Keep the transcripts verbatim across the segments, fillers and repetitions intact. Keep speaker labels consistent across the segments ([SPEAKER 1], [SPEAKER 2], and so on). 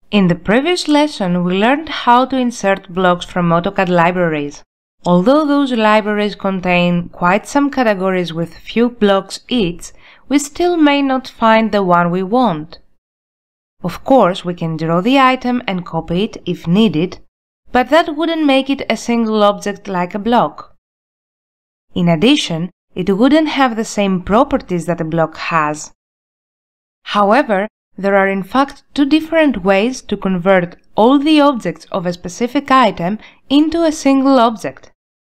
[SPEAKER 1] In the previous lesson, we learned how to insert blocks from AutoCAD libraries. Although those libraries contain quite some categories with few blocks each, we still may not find the one we want. Of course, we can draw the item and copy it if needed, but that wouldn't make it a single object like a block. In addition, it wouldn't have the same properties that a block has. However, there are in fact two different ways to convert all the objects of a specific item into a single object.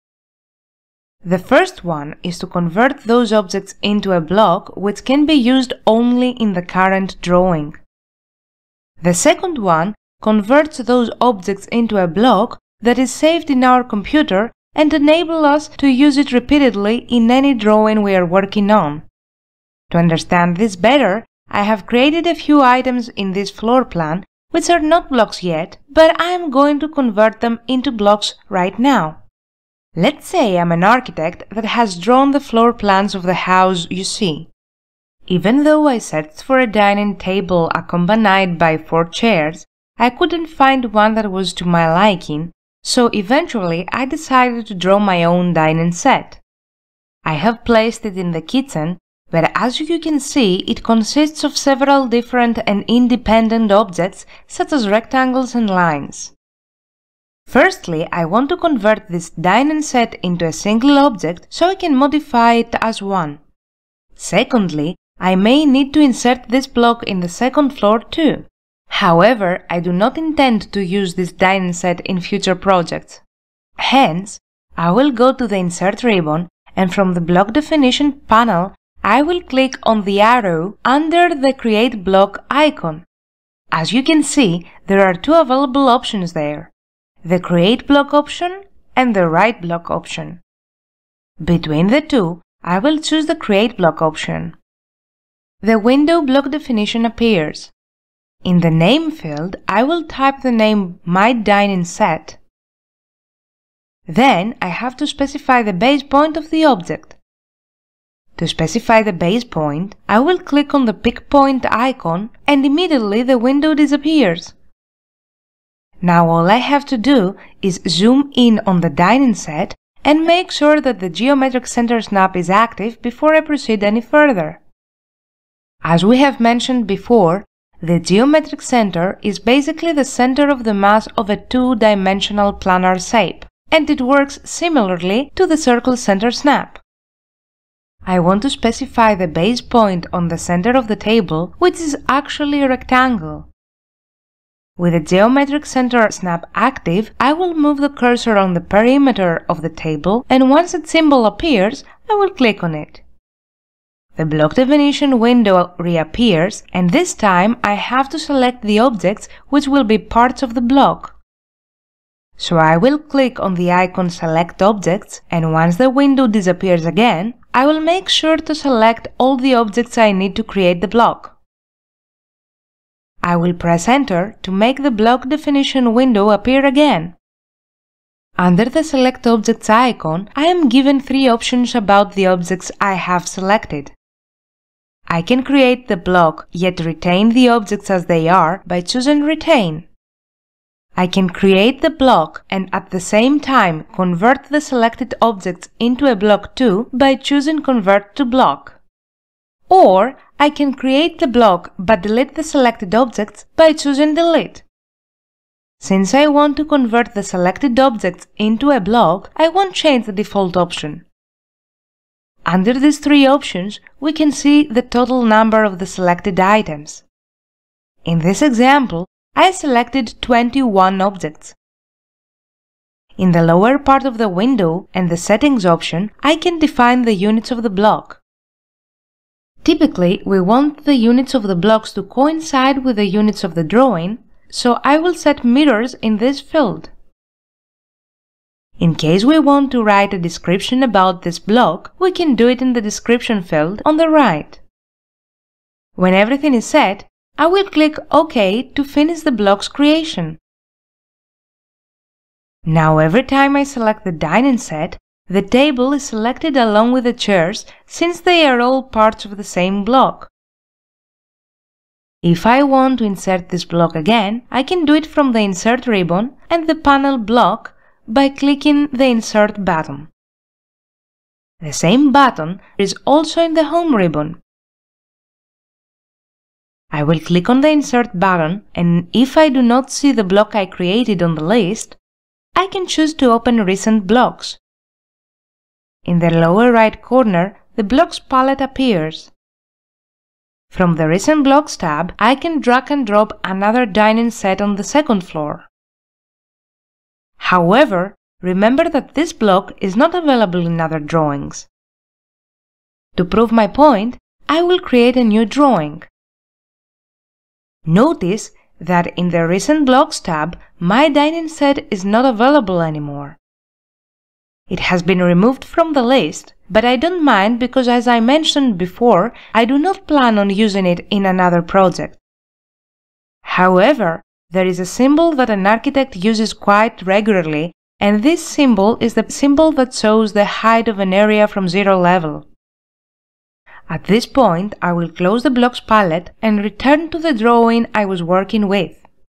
[SPEAKER 1] The first one is to convert those objects into a block which can be used only in the current drawing. The second one converts those objects into a block that is saved in our computer and enable us to use it repeatedly in any drawing we are working on. To understand this better, I have created a few items in this floor plan which are not blocks yet, but I am going to convert them into blocks right now. Let's say I'm an architect that has drawn the floor plans of the house you see. Even though I searched for a dining table accompanied by four chairs, I couldn't find one that was to my liking, so eventually I decided to draw my own dining set. I have placed it in the kitchen, but as you can see, it consists of several different and independent objects such as rectangles and lines. Firstly, I want to convert this dining set into a single object so I can modify it as one. Secondly, I may need to insert this block in the second floor too. However, I do not intend to use this dining set in future projects. Hence, I will go to the Insert ribbon and from the Block Definition panel, I will click on the arrow under the Create Block icon. As you can see, there are two available options there, the Create Block option and the Write Block option. Between the two, I will choose the Create Block option. The window block definition appears. In the name field, I will type the name My Dining Set. Then I have to specify the base point of the object. To specify the base point, I will click on the pick point icon and immediately the window disappears. Now all I have to do is zoom in on the dining set and make sure that the geometric center snap is active before I proceed any further. As we have mentioned before, the geometric center is basically the center of the mass of a two-dimensional planar shape, and it works similarly to the circle center snap. I want to specify the base point on the center of the table, which is actually a rectangle. With the geometric center snap active, I will move the cursor on the perimeter of the table, and once its symbol appears, I will click on it. The block definition window reappears, and this time I have to select the objects which will be parts of the block. So I will click on the icon Select Objects, and once the window disappears again, I will make sure to select all the objects I need to create the block. I will press Enter to make the block definition window appear again. Under the Select Objects icon, I am given three options about the objects I have selected. I can create the block yet retain the objects as they are by choosing Retain. I can create the block and at the same time convert the selected objects into a block too by choosing Convert to Block. Or I can create the block but delete the selected objects by choosing Delete. Since I want to convert the selected objects into a block, I won't change the default option. Under these three options, we can see the total number of the selected items. In this example, I selected twenty-one objects. In the lower part of the window and the Settings option, I can define the units of the block. Typically, we want the units of the blocks to coincide with the units of the drawing, so I will set mirrors in this field. In case we want to write a description about this block, we can do it in the Description field on the right. When everything is set, I will click OK to finish the block's creation. Now every time I select the dining set, the table is selected along with the chairs since they are all parts of the same block. If I want to insert this block again, I can do it from the Insert ribbon and the panel block by clicking the Insert button. The same button is also in the Home ribbon. I will click on the Insert button, and if I do not see the block I created on the list, I can choose to open Recent Blocks. In the lower right corner, the Blocks palette appears. From the Recent Blocks tab, I can drag and drop another dining set on the second floor. However, remember that this block is not available in other drawings. To prove my point, I will create a new drawing. Notice that in the Recent Blocks tab, my dining set is not available anymore. It has been removed from the list, but I don't mind because, as I mentioned before, I do not plan on using it in another project. However, there is a symbol that an architect uses quite regularly, and this symbol is the symbol that shows the height of an area from zero level. At this point, I will close the Blocks palette and return to the drawing I was working with.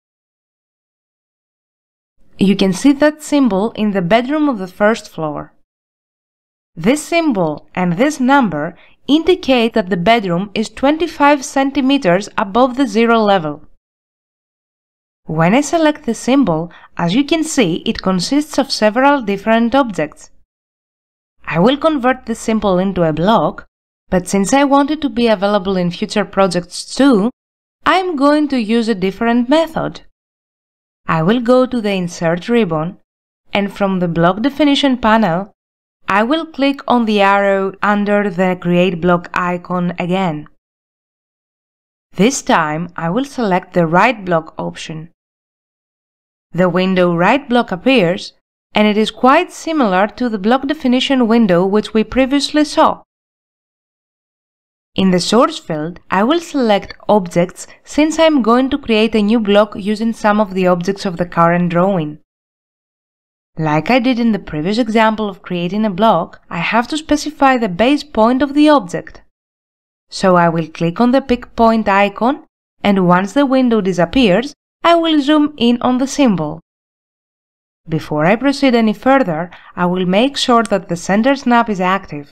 [SPEAKER 1] You can see that symbol in the bedroom of the first floor. This symbol and this number indicate that the bedroom is twenty-five centimeters above the zero level. When I select the symbol, as you can see, it consists of several different objects. I will convert this symbol into a block, but since I want it to be available in future projects too, I am going to use a different method. I will go to the Insert ribbon, and from the Block Definition panel, I will click on the arrow under the Create Block icon again. This time, I will select the Right Block option. The window Right Block appears, and it is quite similar to the Block Definition window which we previously saw. In the Source field, I will select Objects since I am going to create a new block using some of the objects of the current drawing. Like I did in the previous example of creating a block, I have to specify the base point of the object. So I will click on the Pick Point icon, and once the window disappears, I will zoom in on the symbol. Before I proceed any further, I will make sure that the center snap is active.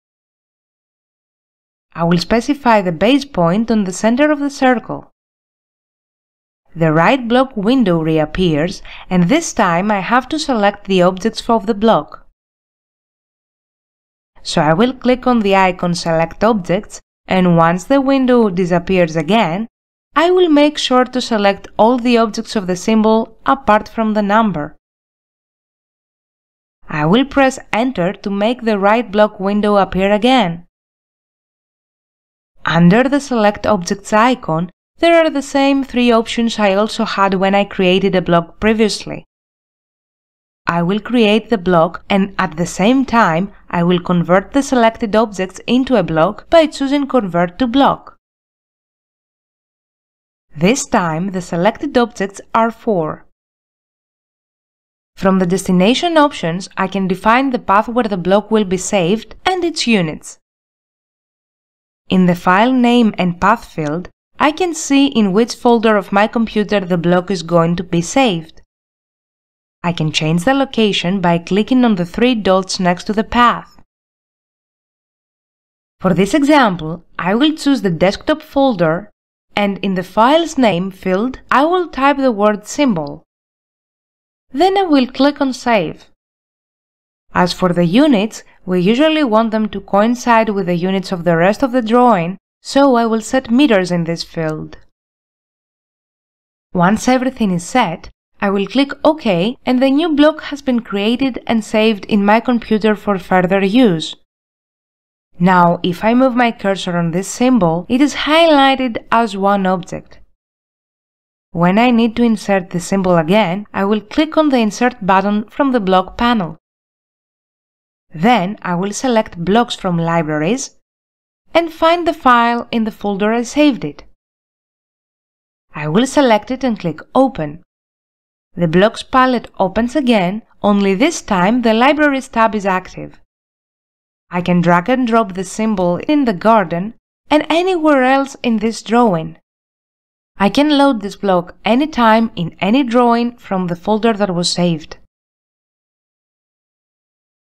[SPEAKER 1] I will specify the base point on the center of the circle. The right block window reappears, and this time I have to select the objects of the block. So I will click on the icon Select Objects, and once the window disappears again, I will make sure to select all the objects of the symbol apart from the number. I will press Enter to make the right block window appear again. Under the Select Objects icon, there are the same three options I also had when I created a block previously. I will create the block, and at the same time, I will convert the selected objects into a block by choosing Convert to Block. This time, the selected objects are four. From the destination options, I can define the path where the block will be saved and its units. In the File Name and Path field, I can see in which folder of my computer the block is going to be saved. I can change the location by clicking on the three dots next to the path. For this example, I will choose the desktop folder, and in the File's Name field, I will type the word symbol. Then I will click on Save. As for the units, we usually want them to coincide with the units of the rest of the drawing, so I will set meters in this field. Once everything is set, I will click OK, and the new block has been created and saved in my computer for further use. Now, if I move my cursor on this symbol, it is highlighted as one object. When I need to insert the symbol again, I will click on the Insert button from the Block panel. Then I will select Blocks from Libraries and find the file in the folder I saved it. I will select it and click Open. The Blocks palette opens again, only this time the Libraries tab is active. I can drag and drop the symbol in the garden and anywhere else in this drawing. I can load this block anytime in any drawing from the folder that was saved.